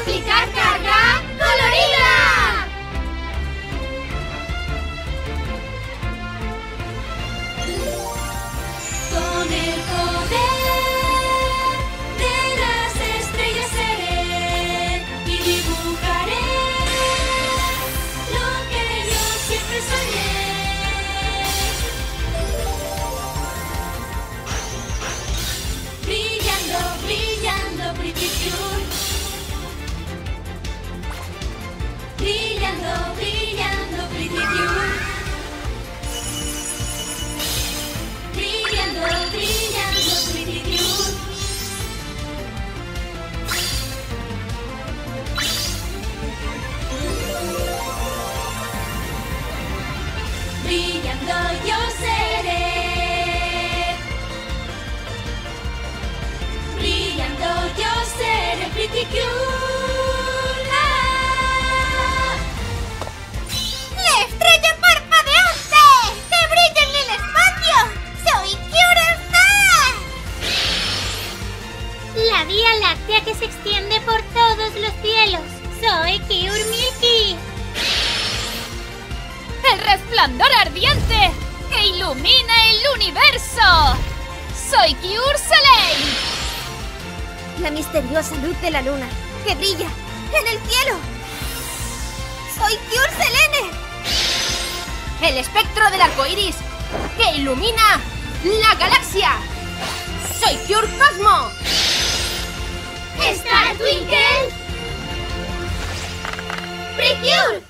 aplicar carga colorida. Con el poder de las estrellas seré y dibujaré lo que yo siempre soñé. Brillando, brillando, pretty pure. Brillando, brillando, pretty pure. Brillando, brillando, pretty pure. Brillando yo seré. Brillando yo seré pretty cool. ¡Ah! ¡La estrella parpadeante! ¡Que brilla en el espacio! ¡Soy Cure Star! La Vía Láctea que se extiende por todos los cielos. ¡Soy Cure Milky! ¡El resplandor ardiente que ilumina el universo! ¡Soy Cure Soleil! La misteriosa luz de la luna que brilla en el cielo. ¡Soy Cure Selene! El espectro del arco iris que ilumina la galaxia. Soy Cure Cosmo. ¡Star Twinkle! ¡Precure!